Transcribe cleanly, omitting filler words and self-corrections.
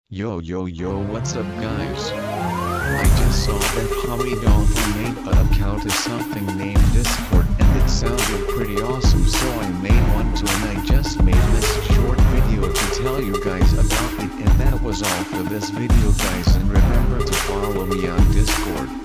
Yo yo yo, what's up guys? I just saw that Hobby Dolphin made an account to something named Discord and it sounded pretty awesome, so I made one too, and I just made this short video to tell you guys about it, and that was all for this video guys, and remember to follow me on Discord.